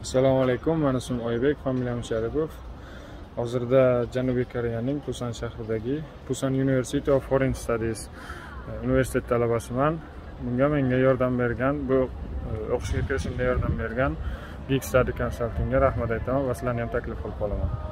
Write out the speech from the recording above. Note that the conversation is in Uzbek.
Assalomu alaykum. Men ismim Oybek, familiyam Sharipov. Hozirda Janubiy Koreyaning Pusan shahridagi Pusan University of Foreign Studies universitet talabasiman. Menga yordam bergan, bu o'qishga kirishimga yordam bergan Geek Study Consultingga rahmat aytaman va sizlarni ham taklif qilib qolaman.